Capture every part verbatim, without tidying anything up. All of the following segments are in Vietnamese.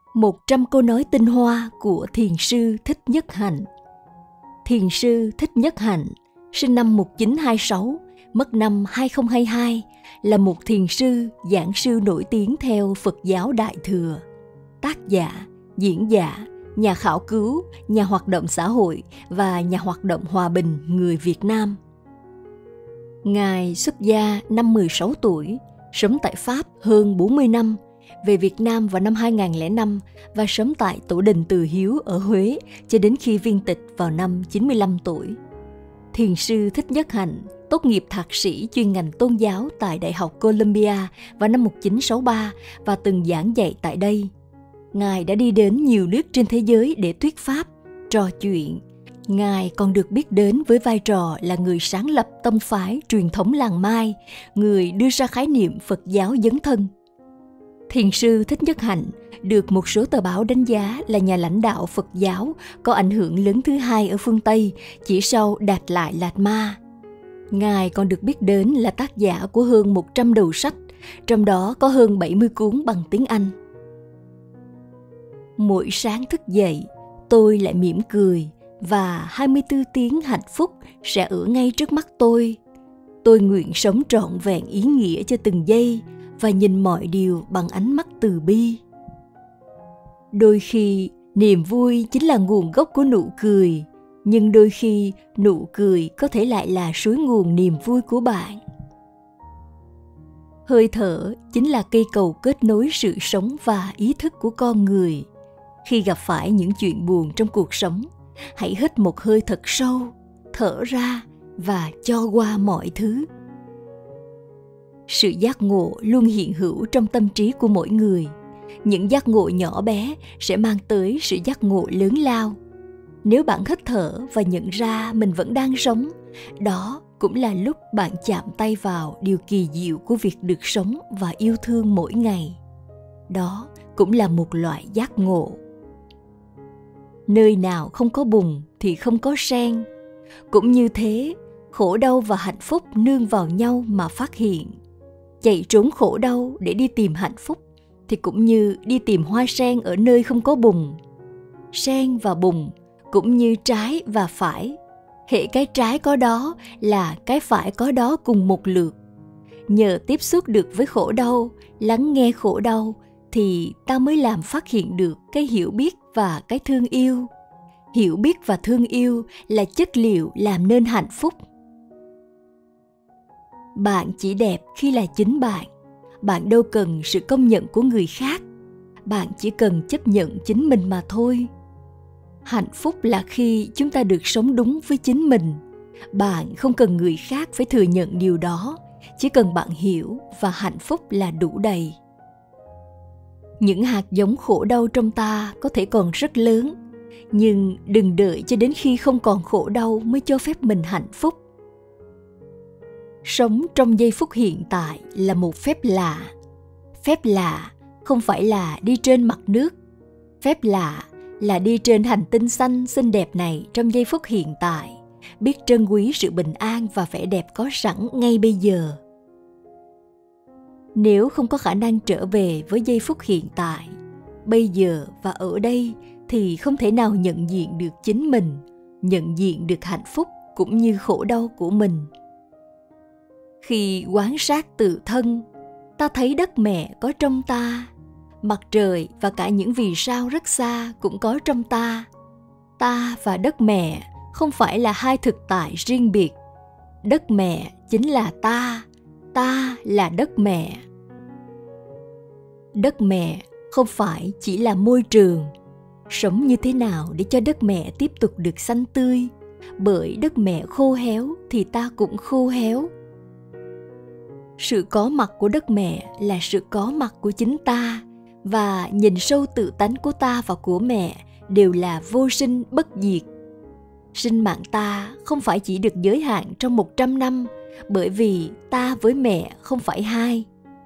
một trăm câu nói tinh hoa của Thiền sư Thích Nhất Hạnh. Thiền sư Thích Nhất Hạnh, sinh năm một nghìn chín trăm hai mươi sáu, mất năm hai nghìn không trăm hai mươi hai, là một thiền sư, giảng sư nổi tiếng theo Phật giáo Đại Thừa. Tác giả, diễn giả, nhà khảo cứu, nhà hoạt động xã hội và nhà hoạt động hòa bình người Việt Nam. Ngài xuất gia năm mười sáu tuổi, sống tại Pháp hơn bốn mươi năm, về Việt Nam vào năm hai nghìn không trăm lẻ năm và sống tại Tổ đình Từ Hiếu ở Huế cho đến khi viên tịch vào năm chín mươi lăm tuổi. Thiền sư Thích Nhất Hạnh tốt nghiệp thạc sĩ chuyên ngành tôn giáo tại Đại học Columbia vào năm một nghìn chín trăm sáu mươi ba và từng giảng dạy tại đây. Ngài đã đi đến nhiều nước trên thế giới để thuyết pháp, trò chuyện. Ngài còn được biết đến với vai trò là người sáng lập tông phái truyền thống làng Mai, người đưa ra khái niệm Phật giáo dấn thân. Thiền sư Thích Nhất Hạnh được một số tờ báo đánh giá là nhà lãnh đạo Phật giáo có ảnh hưởng lớn thứ hai ở phương Tây, chỉ sau Đạt Lại Lạt Ma. Ngài còn được biết đến là tác giả của hơn một trăm đầu sách, trong đó có hơn bảy mươi cuốn bằng tiếng Anh. Mỗi sáng thức dậy, tôi lại mỉm cười và hai mươi tư tiếng hạnh phúc sẽ ở ngay trước mắt tôi. Tôi nguyện sống trọn vẹn ý nghĩa cho từng giây và nhìn mọi điều bằng ánh mắt từ bi. Đôi khi, niềm vui chính là nguồn gốc của nụ cười, nhưng đôi khi nụ cười có thể lại là suối nguồn niềm vui của bạn. Hơi thở chính là cây cầu kết nối sự sống và ý thức của con người. Khi gặp phải những chuyện buồn trong cuộc sống, hãy hít một hơi thật sâu, thở ra và cho qua mọi thứ. Sự giác ngộ luôn hiện hữu trong tâm trí của mỗi người. Những giác ngộ nhỏ bé sẽ mang tới sự giác ngộ lớn lao. Nếu bạn hít thở và nhận ra mình vẫn đang sống, đó cũng là lúc bạn chạm tay vào điều kỳ diệu của việc được sống và yêu thương mỗi ngày. Đó cũng là một loại giác ngộ. Nơi nào không có bùn thì không có sen. Cũng như thế, khổ đau và hạnh phúc nương vào nhau mà phát hiện. Chạy trốn khổ đau để đi tìm hạnh phúc thì cũng như đi tìm hoa sen ở nơi không có bùn. Sen và bùn cũng như trái và phải. Hễ cái trái có đó là cái phải có đó cùng một lượt. Nhờ tiếp xúc được với khổ đau, lắng nghe khổ đau, thì ta mới làm phát hiện được cái hiểu biết và cái thương yêu. Hiểu biết và thương yêu là chất liệu làm nên hạnh phúc. Bạn chỉ đẹp khi là chính bạn. Bạn đâu cần sự công nhận của người khác. Bạn chỉ cần chấp nhận chính mình mà thôi. Hạnh phúc là khi chúng ta được sống đúng với chính mình. Bạn không cần người khác phải thừa nhận điều đó. Chỉ cần bạn hiểu và hạnh phúc là đủ đầy. Những hạt giống khổ đau trong ta có thể còn rất lớn, nhưng đừng đợi cho đến khi không còn khổ đau mới cho phép mình hạnh phúc. Sống trong giây phút hiện tại là một phép lạ. Phép lạ không phải là đi trên mặt nước. Phép lạ là đi trên hành tinh xanh xinh đẹp này trong giây phút hiện tại, biết trân quý sự bình an và vẻ đẹp có sẵn ngay bây giờ. Nếu không có khả năng trở về với giây phút hiện tại, bây giờ và ở đây, thì không thể nào nhận diện được chính mình, nhận diện được hạnh phúc cũng như khổ đau của mình. Khi quan sát tự thân, ta thấy đất mẹ có trong ta, mặt trời và cả những vì sao rất xa cũng có trong ta. Ta và đất mẹ không phải là hai thực tại riêng biệt. Đất mẹ chính là ta, ta là đất mẹ. Đất mẹ không phải chỉ là môi trường. Sống như thế nào để cho đất mẹ tiếp tục được xanh tươi? Bởi đất mẹ khô héo thì ta cũng khô héo. Sự có mặt của đất mẹ là sự có mặt của chính ta, và nhìn sâu tự tánh của ta và của mẹ đều là vô sinh bất diệt. Sinh mạng ta không phải chỉ được giới hạn trong một trăm năm, bởi vì ta với mẹ không phải hai.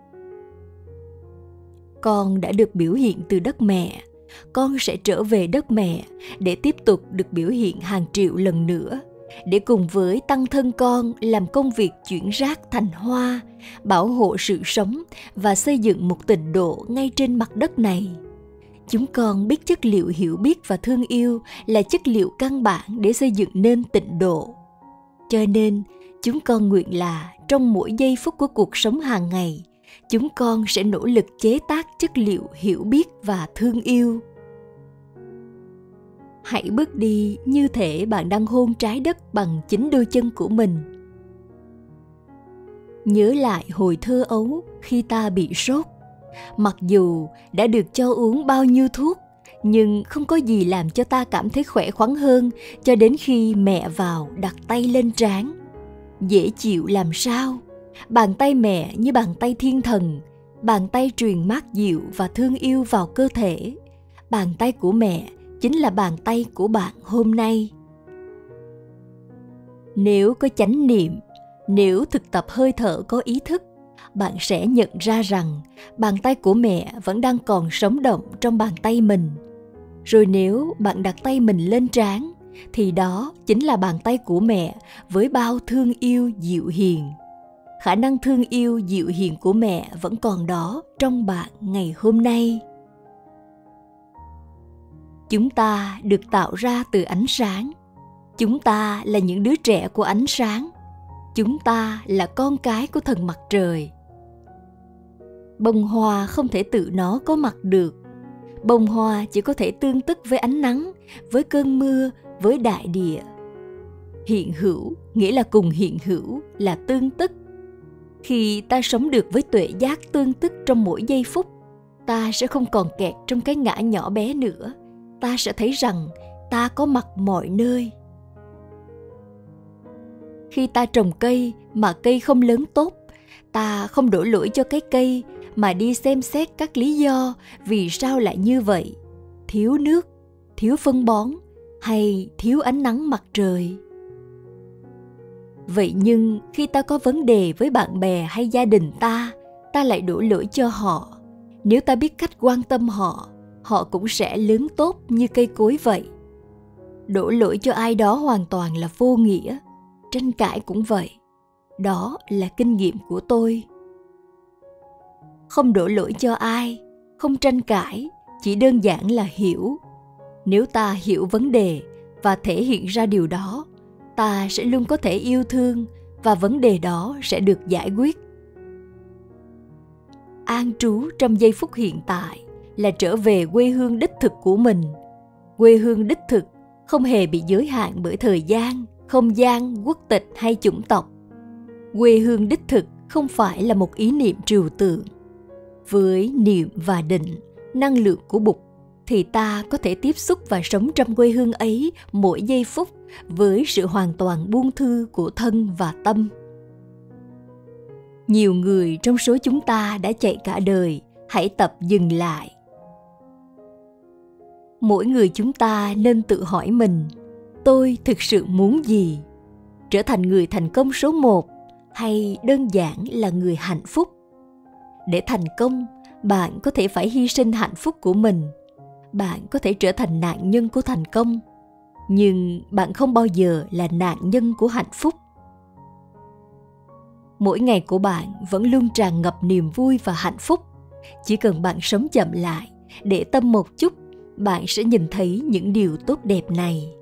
Con đã được biểu hiện từ đất mẹ, con sẽ trở về đất mẹ để tiếp tục được biểu hiện hàng triệu lần nữa, để cùng với tăng thân con làm công việc chuyển rác thành hoa, bảo hộ sự sống và xây dựng một tịnh độ ngay trên mặt đất này. chúng con biết chất liệu hiểu biết và thương yêu là chất liệu căn bản để xây dựng nên tịnh độ. Cho nên, chúng con nguyện là trong mỗi giây phút của cuộc sống hàng ngày, chúng con sẽ nỗ lực chế tác chất liệu hiểu biết và thương yêu. Hãy bước đi như thể bạn đang hôn trái đất bằng chính đôi chân của mình. Nhớ lại hồi thơ ấu khi ta bị sốt. Mặc dù đã được cho uống bao nhiêu thuốc, nhưng không có gì làm cho ta cảm thấy khỏe khoắn hơn cho đến khi mẹ vào đặt tay lên trán. Dễ chịu làm sao? Bàn tay mẹ như bàn tay thiên thần, bàn tay truyền mát dịu và thương yêu vào cơ thể. Bàn tay của mẹ chính là bàn tay của bạn hôm nay. Nếu có chánh niệm, nếu thực tập hơi thở có ý thức, bạn sẽ nhận ra rằng bàn tay của mẹ vẫn đang còn sống động trong bàn tay mình. Rồi nếu bạn đặt tay mình lên trán, thì đó chính là bàn tay của mẹ với bao thương yêu dịu hiền. Khả năng thương yêu dịu hiền của mẹ vẫn còn đó trong bạn ngày hôm nay. Chúng ta được tạo ra từ ánh sáng. Chúng ta là những đứa trẻ của ánh sáng. Chúng ta là con cái của thần mặt trời. Bông hoa không thể tự nó có mặt được. Bông hoa chỉ có thể tương tức với ánh nắng, với cơn mưa, với đại địa. Hiện hữu nghĩa là cùng hiện hữu, là tương tức. Khi ta sống được với tuệ giác tương tức trong mỗi giây phút, ta sẽ không còn kẹt trong cái ngã nhỏ bé nữa. Ta sẽ thấy rằng ta có mặt mọi nơi. Khi ta trồng cây mà cây không lớn tốt, ta không đổ lỗi cho cái cây mà đi xem xét các lý do vì sao lại như vậy. Thiếu nước, thiếu phân bón hay thiếu ánh nắng mặt trời. Vậy nhưng khi ta có vấn đề với bạn bè hay gia đình ta, ta lại đổ lỗi cho họ. Nếu ta biết cách quan tâm họ, họ cũng sẽ lớn tốt như cây cối vậy. Đổ lỗi cho ai đó hoàn toàn là vô nghĩa. Tranh cãi cũng vậy. Đó là kinh nghiệm của tôi. Không đổ lỗi cho ai, không tranh cãi, chỉ đơn giản là hiểu. Nếu ta hiểu vấn đề và thể hiện ra điều đó, ta sẽ luôn có thể yêu thương và vấn đề đó sẽ được giải quyết. An trú trong giây phút hiện tại là trở về quê hương đích thực của mình. Quê hương đích thực không hề bị giới hạn bởi thời gian, không gian, quốc tịch hay chủng tộc. Quê hương đích thực không phải là một ý niệm trừu tượng. Với niệm và định, năng lượng của Bụt, thì ta có thể tiếp xúc và sống trong quê hương ấy mỗi giây phút với sự hoàn toàn buông thư của thân và tâm. Nhiều người trong số chúng ta đã chạy cả đời, hãy tập dừng lại. Mỗi người chúng ta nên tự hỏi mình, tôi thực sự muốn gì? Trở thành người thành công số một hay đơn giản là người hạnh phúc? Để thành công, bạn có thể phải hy sinh hạnh phúc của mình. Bạn có thể trở thành nạn nhân của thành công, nhưng bạn không bao giờ là nạn nhân của hạnh phúc. Mỗi ngày của bạn vẫn luôn tràn ngập niềm vui và hạnh phúc. Chỉ cần bạn sống chậm lại, để tâm một chút, bạn sẽ nhìn thấy những điều tốt đẹp này.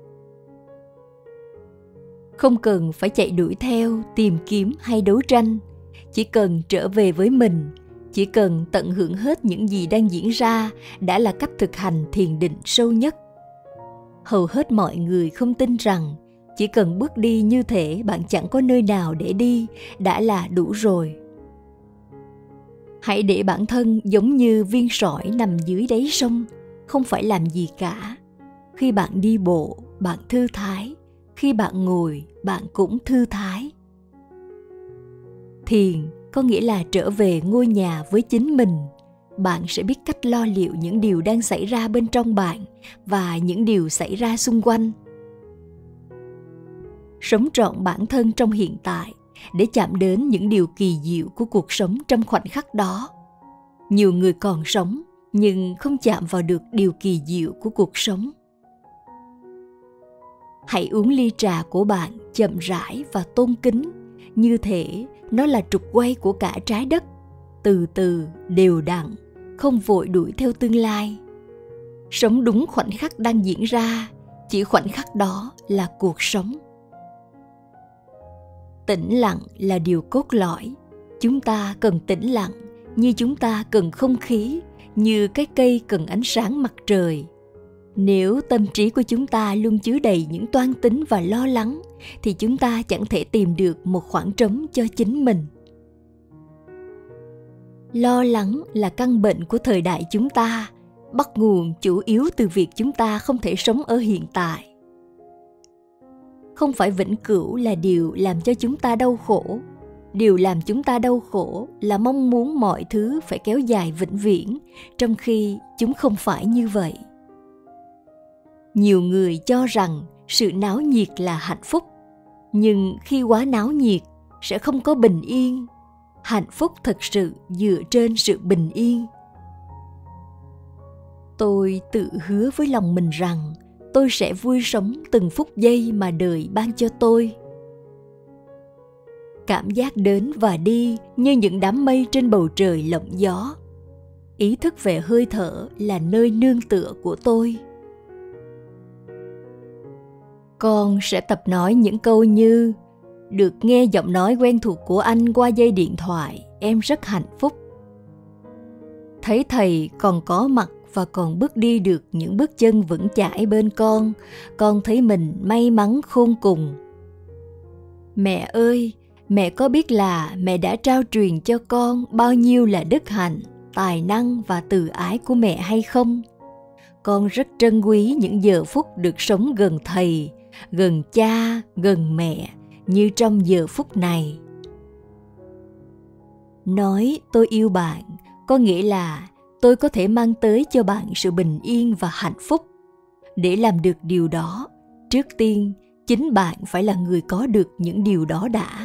Không cần phải chạy đuổi theo, tìm kiếm hay đấu tranh. Chỉ cần trở về với mình, chỉ cần tận hưởng hết những gì đang diễn ra đã là cách thực hành thiền định sâu nhất. Hầu hết mọi người không tin rằng chỉ cần bước đi như thể bạn chẳng có nơi nào để đi đã là đủ rồi. Hãy để bản thân giống như viên sỏi nằm dưới đáy sông, không phải làm gì cả. Khi bạn đi bộ, bạn thư thái. Khi bạn ngồi, bạn cũng thư thái. Thiền có nghĩa là trở về ngôi nhà với chính mình. Bạn sẽ biết cách lo liệu những điều đang xảy ra bên trong bạn và những điều xảy ra xung quanh. Sống trọn bản thân trong hiện tại để chạm đến những điều kỳ diệu của cuộc sống trong khoảnh khắc đó. Nhiều người còn sống nhưng không chạm vào được điều kỳ diệu của cuộc sống. Hãy uống ly trà của bạn chậm rãi và tôn kính, như thể nó là trục quay của cả trái đất, từ từ, đều đặn, không vội đuổi theo tương lai. Sống đúng khoảnh khắc đang diễn ra, chỉ khoảnh khắc đó là cuộc sống. Tĩnh lặng là điều cốt lõi. Chúng ta cần tĩnh lặng như chúng ta cần không khí, như cái cây cần ánh sáng mặt trời. Nếu tâm trí của chúng ta luôn chứa đầy những toan tính và lo lắng, thì chúng ta chẳng thể tìm được một khoảng trống cho chính mình. Lo lắng là căn bệnh của thời đại chúng ta, bắt nguồn chủ yếu từ việc chúng ta không thể sống ở hiện tại. Không phải vĩnh cửu là điều làm cho chúng ta đau khổ. Điều làm chúng ta đau khổ là mong muốn mọi thứ phải kéo dài vĩnh viễn, trong khi chúng không phải như vậy. Nhiều người cho rằng sự náo nhiệt là hạnh phúc, nhưng khi quá náo nhiệt sẽ không có bình yên. Hạnh phúc thật sự dựa trên sự bình yên. Tôi tự hứa với lòng mình rằng tôi sẽ vui sống từng phút giây mà đời ban cho tôi. Cảm giác đến và đi như những đám mây trên bầu trời lộng gió. Ý thức về hơi thở là nơi nương tựa của tôi. Con sẽ tập nói những câu như: được nghe giọng nói quen thuộc của anh qua dây điện thoại, em rất hạnh phúc. Thấy thầy còn có mặt và còn bước đi được những bước chân vững chãi bên con, con thấy mình may mắn khôn cùng. Mẹ ơi, mẹ có biết là mẹ đã trao truyền cho con bao nhiêu là đức hạnh, tài năng và từ ái của mẹ hay không? Con rất trân quý những giờ phút được sống gần thầy, gần cha, gần mẹ, như trong giờ phút này. Nói tôi yêu bạn có nghĩa là tôi có thể mang tới cho bạn sự bình yên và hạnh phúc. Để làm được điều đó, trước tiên chính bạn phải là người có được những điều đó đã.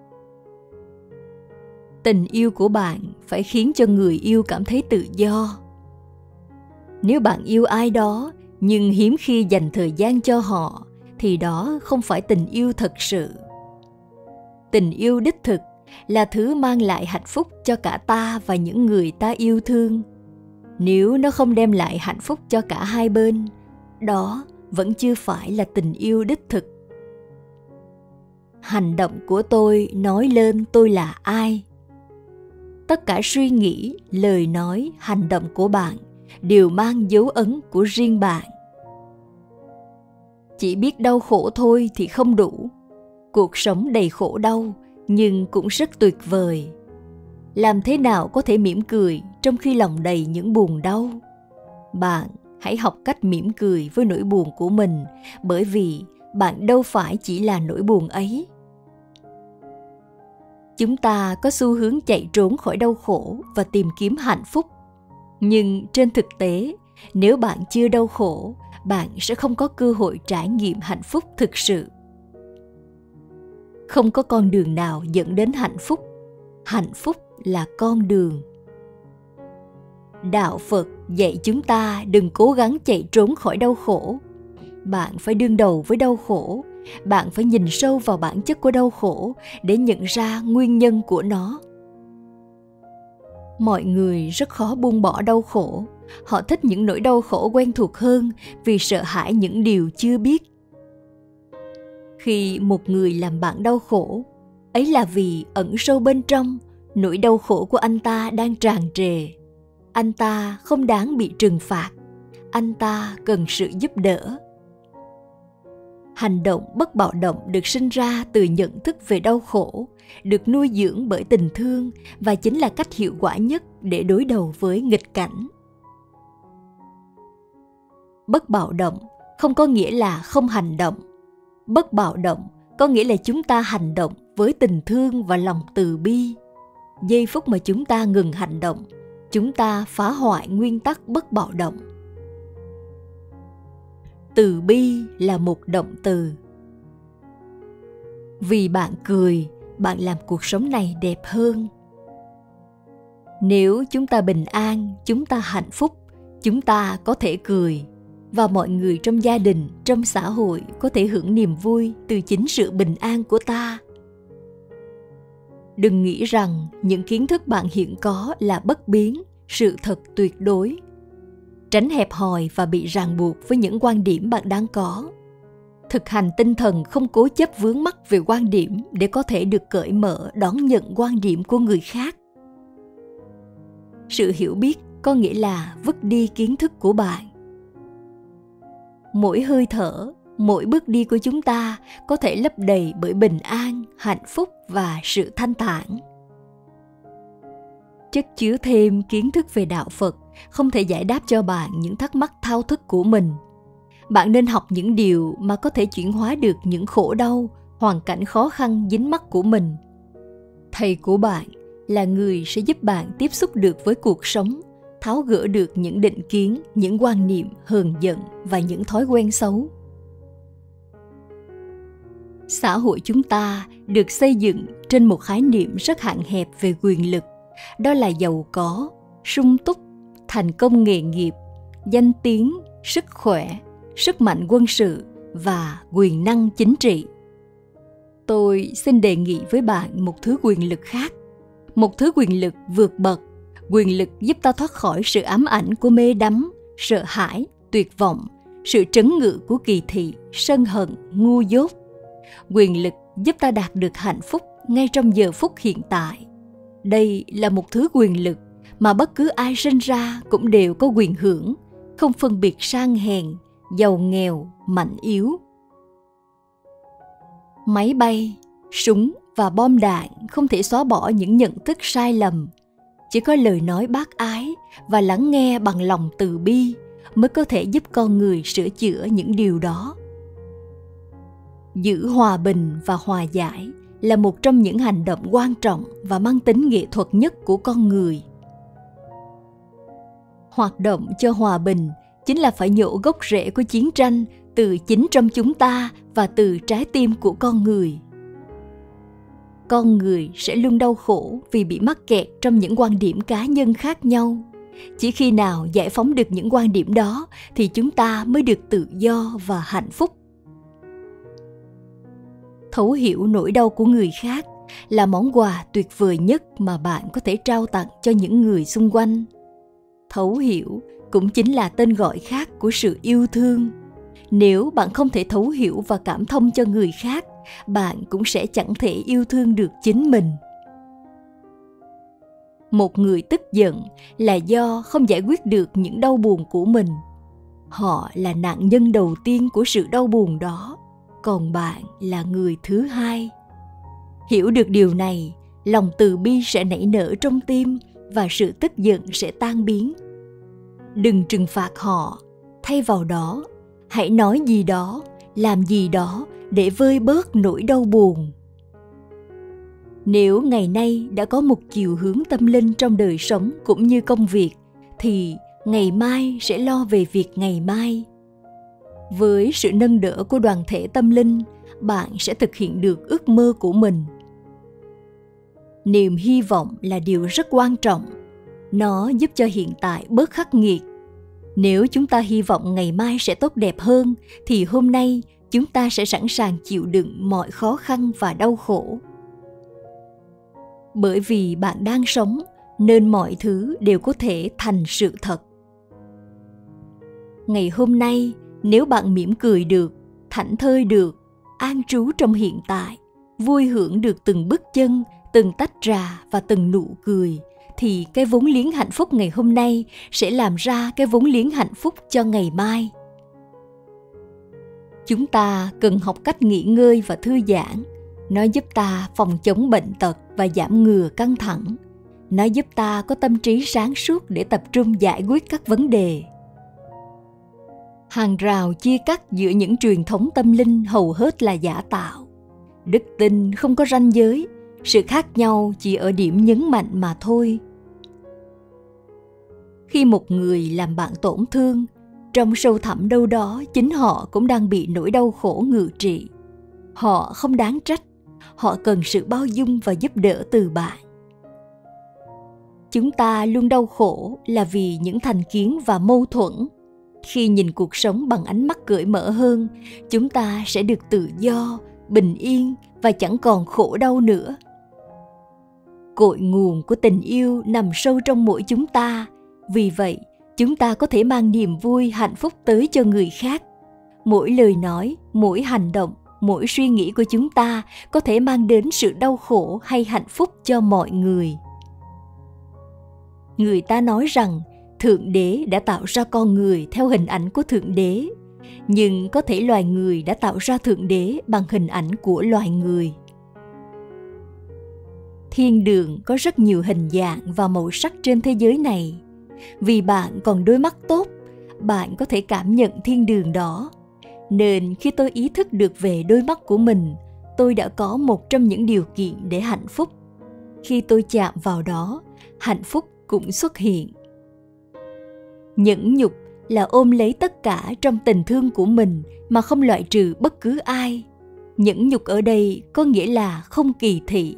Tình yêu của bạn phải khiến cho người yêu cảm thấy tự do. Nếu bạn yêu ai đó nhưng hiếm khi dành thời gian cho họ, thì đó không phải tình yêu thật sự. Tình yêu đích thực là thứ mang lại hạnh phúc cho cả ta và những người ta yêu thương. Nếu nó không đem lại hạnh phúc cho cả hai bên, đó vẫn chưa phải là tình yêu đích thực. Hành động của tôi nói lên tôi là ai. Tất cả suy nghĩ, lời nói, hành động của bạn đều mang dấu ấn của riêng bạn. Chỉ biết đau khổ thôi thì không đủ. Cuộc sống đầy khổ đau nhưng cũng rất tuyệt vời. Làm thế nào có thể mỉm cười trong khi lòng đầy những buồn đau? Bạn hãy học cách mỉm cười với nỗi buồn của mình, bởi vì bạn đâu phải chỉ là nỗi buồn ấy. Chúng ta có xu hướng chạy trốn khỏi đau khổ và tìm kiếm hạnh phúc. Nhưng trên thực tế, nếu bạn chưa đau khổ, bạn sẽ không có cơ hội trải nghiệm hạnh phúc thực sự. Không có con đường nào dẫn đến hạnh phúc. Hạnh phúc là con đường. Đạo Phật dạy chúng ta đừng cố gắng chạy trốn khỏi đau khổ. Bạn phải đương đầu với đau khổ. Bạn phải nhìn sâu vào bản chất của đau khổ để nhận ra nguyên nhân của nó. Mọi người rất khó buông bỏ đau khổ. Họ thích những nỗi đau khổ quen thuộc hơn vì sợ hãi những điều chưa biết. Khi một người làm bạn đau khổ, ấy là vì ẩn sâu bên trong, nỗi đau khổ của anh ta đang tràn trề. Anh ta không đáng bị trừng phạt. Anh ta cần sự giúp đỡ. Hành động bất bạo động được sinh ra từ nhận thức về đau khổ, được nuôi dưỡng bởi tình thương và chính là cách hiệu quả nhất để đối đầu với nghịch cảnh. Bất bạo động không có nghĩa là không hành động. Bất bạo động có nghĩa là chúng ta hành động với tình thương và lòng từ bi. Giây phút mà chúng ta ngừng hành động, chúng ta phá hoại nguyên tắc bất bạo động. Từ bi là một động từ. Vì bạn cười, bạn làm cuộc sống này đẹp hơn. Nếu chúng ta bình an, chúng ta hạnh phúc, chúng ta có thể cười. Và mọi người trong gia đình, trong xã hội có thể hưởng niềm vui từ chính sự bình an của ta. Đừng nghĩ rằng những kiến thức bạn hiện có là bất biến, sự thật tuyệt đối. tránh hẹp hòi và bị ràng buộc với những quan điểm bạn đang có. Thực hành tinh thần không cố chấp vướng mắc về quan điểm để có thể được cởi mở đón nhận quan điểm của người khác. Sự hiểu biết có nghĩa là vứt đi kiến thức của bạn. Mỗi hơi thở, mỗi bước đi của chúng ta có thể lấp đầy bởi bình an, hạnh phúc và sự thanh thản. Chất chứa thêm kiến thức về đạo Phật không thể giải đáp cho bạn những thắc mắc thao thức của mình. Bạn nên học những điều mà có thể chuyển hóa được những khổ đau, hoàn cảnh khó khăn dính mắc của mình. Thầy của bạn là người sẽ giúp bạn tiếp xúc được với cuộc sống, tháo gỡ được những định kiến, những quan niệm hờn giận và những thói quen xấu. Xã hội chúng ta được xây dựng trên một khái niệm rất hạn hẹp về quyền lực, đó là giàu có, sung túc, thành công nghề nghiệp, danh tiếng, sức khỏe, sức mạnh quân sự và quyền năng chính trị. Tôi xin đề nghị với bạn một thứ quyền lực khác, một thứ quyền lực vượt bậc, quyền lực giúp ta thoát khỏi sự ám ảnh của mê đắm, sợ hãi, tuyệt vọng, sự trấn ngự của kỳ thị, sân hận, ngu dốt. Quyền lực giúp ta đạt được hạnh phúc ngay trong giờ phút hiện tại. Đây là một thứ quyền lực mà bất cứ ai sinh ra cũng đều có quyền hưởng, không phân biệt sang hèn, giàu nghèo, mạnh yếu. Máy bay, súng và bom đạn không thể xóa bỏ những nhận thức sai lầm. Chỉ có lời nói bác ái và lắng nghe bằng lòng từ bi mới có thể giúp con người sửa chữa những điều đó. Giữ hòa bình và hòa giải là một trong những hành động quan trọng và mang tính nghệ thuật nhất của con người. Hoạt động cho hòa bình chính là phải nhổ gốc rễ của chiến tranh từ chính trong chúng ta và từ trái tim của con người. Con người sẽ luôn đau khổ vì bị mắc kẹt trong những quan điểm cá nhân khác nhau. Chỉ khi nào giải phóng được những quan điểm đó thì chúng ta mới được tự do và hạnh phúc. Thấu hiểu nỗi đau của người khác là món quà tuyệt vời nhất mà bạn có thể trao tặng cho những người xung quanh. Thấu hiểu cũng chính là tên gọi khác của sự yêu thương. Nếu bạn không thể thấu hiểu và cảm thông cho người khác, bạn cũng sẽ chẳng thể yêu thương được chính mình. Một người tức giận là do không giải quyết được những đau buồn của mình. Họ là nạn nhân đầu tiên của sự đau buồn đó, còn bạn là người thứ hai. Hiểu được điều này, lòng từ bi sẽ nảy nở trong tim và sự tức giận sẽ tan biến. Đừng trừng phạt họ, thay vào đó, hãy nói gì đó, làm gì đó để vơi bớt nỗi đau buồn. Nếu ngày nay đã có một chiều hướng tâm linh trong đời sống cũng như công việc, thì ngày mai sẽ lo về việc ngày mai. Với sự nâng đỡ của đoàn thể tâm linh, bạn sẽ thực hiện được ước mơ của mình. Niềm hy vọng là điều rất quan trọng. Nó giúp cho hiện tại bớt khắc nghiệt. Nếu chúng ta hy vọng ngày mai sẽ tốt đẹp hơn, thì hôm nay chúng ta sẽ sẵn sàng chịu đựng mọi khó khăn và đau khổ. Bởi vì bạn đang sống, nên mọi thứ đều có thể thành sự thật. Ngày hôm nay, nếu bạn mỉm cười được, thảnh thơi được, an trú trong hiện tại, vui hưởng được từng bước chân, từng tách trà và từng nụ cười, thì cái vốn liếng hạnh phúc ngày hôm nay sẽ làm ra cái vốn liếng hạnh phúc cho ngày mai. Chúng ta cần học cách nghỉ ngơi và thư giãn. Nó giúp ta phòng chống bệnh tật và giảm ngừa căng thẳng. Nó giúp ta có tâm trí sáng suốt để tập trung giải quyết các vấn đề. Hàng rào chia cắt giữa những truyền thống tâm linh hầu hết là giả tạo. Đức tin không có ranh giới, sự khác nhau chỉ ở điểm nhấn mạnh mà thôi. Khi một người làm bạn tổn thương, trong sâu thẳm đâu đó chính họ cũng đang bị nỗi đau khổ ngự trị. Họ không đáng trách, họ cần sự bao dung và giúp đỡ từ bạn. Chúng ta luôn đau khổ là vì những thành kiến và mâu thuẫn. Khi nhìn cuộc sống bằng ánh mắt cởi mở hơn, chúng ta sẽ được tự do, bình yên và chẳng còn khổ đau nữa. Cội nguồn của tình yêu nằm sâu trong mỗi chúng ta. Vì vậy, Chúng ta có thể mang niềm vui, hạnh phúc tới cho người khác. Mỗi lời nói, mỗi hành động, mỗi suy nghĩ của chúng ta có thể mang đến sự đau khổ hay hạnh phúc cho mọi người. Người ta nói rằng Thượng Đế đã tạo ra con người theo hình ảnh của Thượng Đế, nhưng có thể loài người đã tạo ra Thượng Đế bằng hình ảnh của loài người. Thiên đường có rất nhiều hình dạng và màu sắc trên thế giới này. Vì bạn còn đôi mắt tốt, bạn có thể cảm nhận thiên đường đó. Nên khi tôi ý thức được về đôi mắt của mình, tôi đã có một trong những điều kiện để hạnh phúc. Khi tôi chạm vào đó, hạnh phúc cũng xuất hiện. Nhẫn nhục là ôm lấy tất cả trong tình thương của mình mà không loại trừ bất cứ ai. Nhẫn nhục ở đây có nghĩa là không kỳ thị.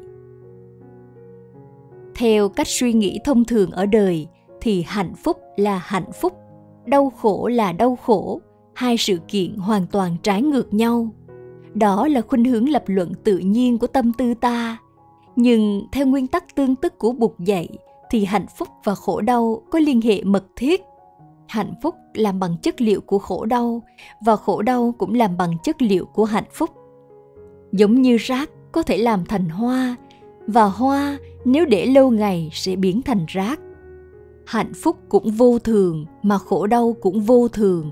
Theo cách suy nghĩ thông thường ở đời thì hạnh phúc là hạnh phúc, đau khổ là đau khổ, hai sự kiện hoàn toàn trái ngược nhau. Đó là khuynh hướng lập luận tự nhiên của tâm tư ta. Nhưng theo nguyên tắc tương tức của Bụt dạy thì hạnh phúc và khổ đau có liên hệ mật thiết. Hạnh phúc làm bằng chất liệu của khổ đau và khổ đau cũng làm bằng chất liệu của hạnh phúc. Giống như rác có thể làm thành hoa, và hoa nếu để lâu ngày sẽ biến thành rác. Hạnh phúc cũng vô thường mà khổ đau cũng vô thường.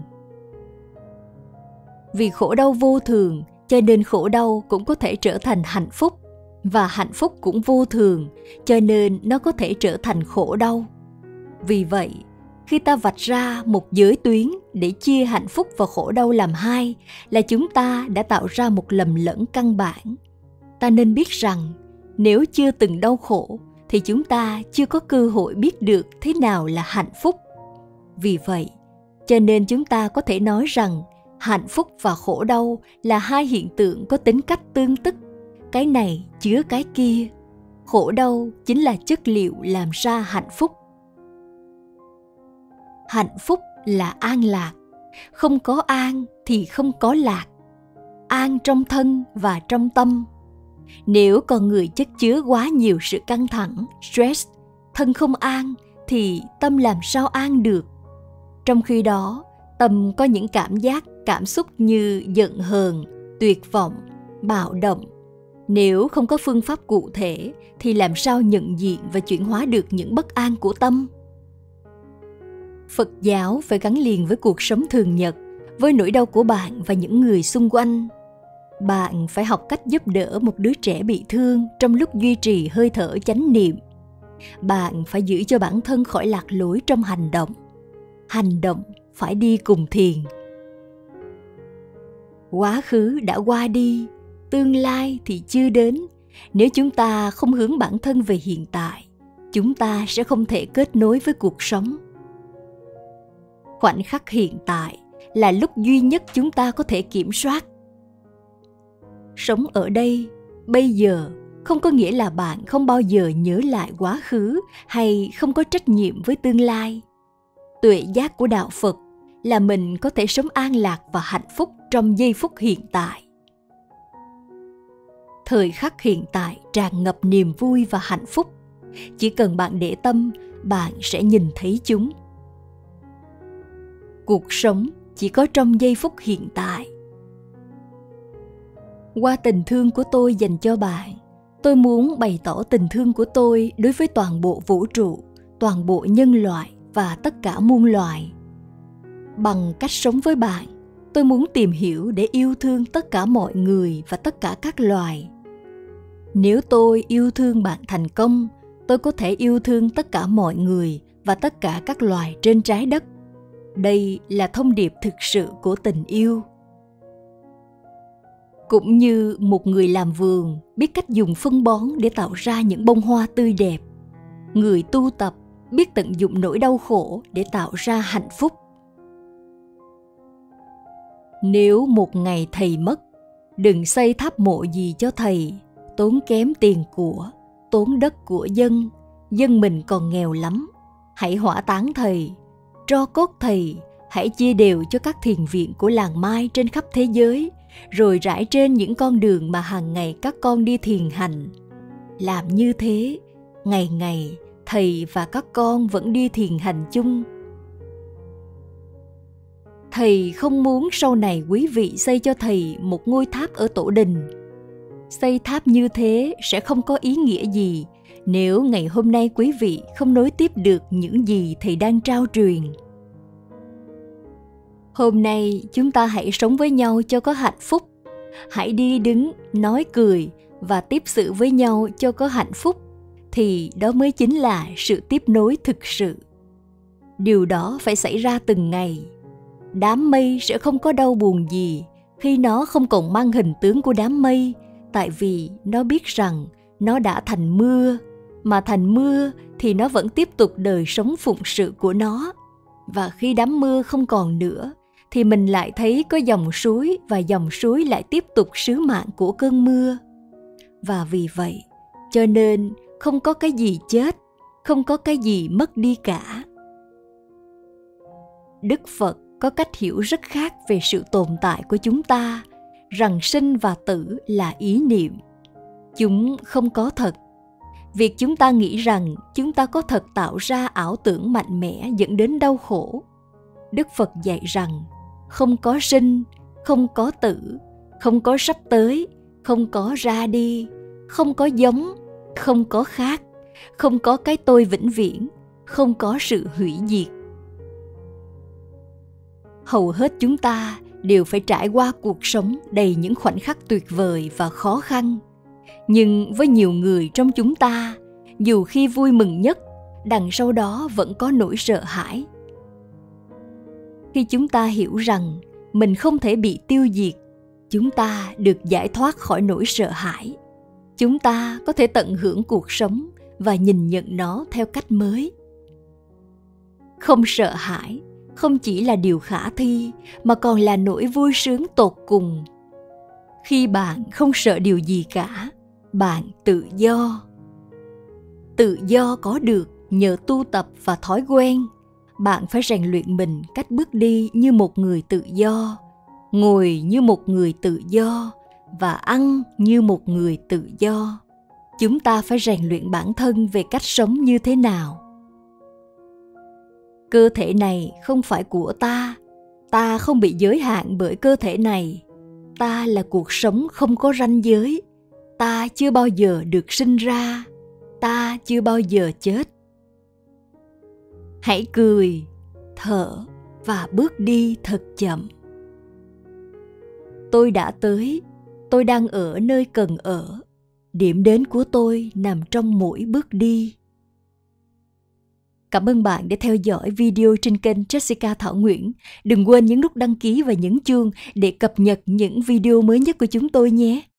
Vì khổ đau vô thường cho nên khổ đau cũng có thể trở thành hạnh phúc, và hạnh phúc cũng vô thường cho nên nó có thể trở thành khổ đau. Vì vậy, khi ta vạch ra một giới tuyến để chia hạnh phúc và khổ đau làm hai là chúng ta đã tạo ra một lầm lẫn căn bản. Ta nên biết rằng nếu chưa từng đau khổ thì chúng ta chưa có cơ hội biết được thế nào là hạnh phúc. Vì vậy, cho nên chúng ta có thể nói rằng hạnh phúc và khổ đau là hai hiện tượng có tính cách tương tức. Cái này chứa cái kia. Khổ đau chính là chất liệu làm ra hạnh phúc. Hạnh phúc là an lạc. Không có an thì không có lạc. An trong thân và trong tâm. Nếu con người chất chứa quá nhiều sự căng thẳng, stress, thân không an thì tâm làm sao an được. Trong khi đó, tâm có những cảm giác, cảm xúc như giận hờn, tuyệt vọng, bạo động. Nếu không có phương pháp cụ thể thì làm sao nhận diện và chuyển hóa được những bất an của tâm? Phật giáo phải gắn liền với cuộc sống thường nhật, với nỗi đau của bạn và những người xung quanh. Bạn phải học cách giúp đỡ một đứa trẻ bị thương trong lúc duy trì hơi thở chánh niệm. Bạn phải giữ cho bản thân khỏi lạc lối trong hành động. Hành động phải đi cùng thiền. Quá khứ đã qua đi, tương lai thì chưa đến. Nếu chúng ta không hướng bản thân về hiện tại, chúng ta sẽ không thể kết nối với cuộc sống. Khoảnh khắc hiện tại là lúc duy nhất chúng ta có thể kiểm soát. Sống ở đây, bây giờ, không có nghĩa là bạn không bao giờ nhớ lại quá khứ hay không có trách nhiệm với tương lai. Tuệ giác của Đạo Phật là mình có thể sống an lạc và hạnh phúc trong giây phút hiện tại. Thời khắc hiện tại tràn ngập niềm vui và hạnh phúc. Chỉ cần bạn để tâm, bạn sẽ nhìn thấy chúng. Cuộc sống chỉ có trong giây phút hiện tại. Qua tình thương của tôi dành cho bạn, tôi muốn bày tỏ tình thương của tôi đối với toàn bộ vũ trụ, toàn bộ nhân loại và tất cả muôn loài. Bằng cách sống với bạn, tôi muốn tìm hiểu để yêu thương tất cả mọi người và tất cả các loài. Nếu tôi yêu thương bạn thành công, tôi có thể yêu thương tất cả mọi người và tất cả các loài trên trái đất. Đây là thông điệp thực sự của tình yêu. Cũng như một người làm vườn biết cách dùng phân bón để tạo ra những bông hoa tươi đẹp, người tu tập biết tận dụng nỗi đau khổ để tạo ra hạnh phúc. Nếu một ngày thầy mất, đừng xây tháp mộ gì cho thầy, tốn kém tiền của, tốn đất của dân, dân mình còn nghèo lắm. Hãy hỏa táng thầy, tro cốt thầy, hãy chia đều cho các thiền viện của làng Mai trên khắp thế giới, rồi rải trên những con đường mà hàng ngày các con đi thiền hành. Làm như thế, ngày ngày thầy và các con vẫn đi thiền hành chung. Thầy không muốn sau này quý vị xây cho thầy một ngôi tháp ở tổ đình. Xây tháp như thế sẽ không có ý nghĩa gì nếu ngày hôm nay quý vị không nối tiếp được những gì thầy đang trao truyền. Hôm nay chúng ta hãy sống với nhau cho có hạnh phúc. Hãy đi đứng, nói cười và tiếp xử với nhau cho có hạnh phúc, thì đó mới chính là sự tiếp nối thực sự. Điều đó phải xảy ra từng ngày. Đám mây sẽ không có đau buồn gì khi nó không còn mang hình tướng của đám mây, tại vì nó biết rằng nó đã thành mưa, mà thành mưa thì nó vẫn tiếp tục đời sống phụng sự của nó. Và khi đám mưa không còn nữa, thì mình lại thấy có dòng suối, và dòng suối lại tiếp tục sứ mạng của cơn mưa. Và vì vậy, cho nên không có cái gì chết, không có cái gì mất đi cả. Đức Phật có cách hiểu rất khác về sự tồn tại của chúng ta, rằng sinh và tử là ý niệm. Chúng không có thật. Việc chúng ta nghĩ rằng chúng ta có thật tạo ra ảo tưởng mạnh mẽ dẫn đến đau khổ. Đức Phật dạy rằng không có sinh, không có tử, không có sắp tới, không có ra đi, không có giống, không có khác, không có cái tôi vĩnh viễn, không có sự hủy diệt. Hầu hết chúng ta đều phải trải qua cuộc sống đầy những khoảnh khắc tuyệt vời và khó khăn. Nhưng với nhiều người trong chúng ta, dù khi vui mừng nhất, đằng sau đó vẫn có nỗi sợ hãi. Khi chúng ta hiểu rằng mình không thể bị tiêu diệt, chúng ta được giải thoát khỏi nỗi sợ hãi. Chúng ta có thể tận hưởng cuộc sống và nhìn nhận nó theo cách mới. Không sợ hãi không chỉ là điều khả thi, mà còn là nỗi vui sướng tột cùng. Khi bạn không sợ điều gì cả, bạn tự do. Tự do có được nhờ tu tập và thói quen. Bạn phải rèn luyện mình cách bước đi như một người tự do, ngồi như một người tự do và ăn như một người tự do. Chúng ta phải rèn luyện bản thân về cách sống như thế nào. Cơ thể này không phải của ta. Ta không bị giới hạn bởi cơ thể này. Ta là cuộc sống không có ranh giới. Ta chưa bao giờ được sinh ra. Ta chưa bao giờ chết. Hãy cười, thở và bước đi thật chậm. Tôi đã tới. Tôi đang ở nơi cần ở. Điểm đến của tôi nằm trong mỗi bước đi. Cảm ơn bạn đã theo dõi video trên kênh Jessica Thảo Nguyễn. Đừng quên nhấn nút đăng ký và nhấn chuông để cập nhật những video mới nhất của chúng tôi nhé.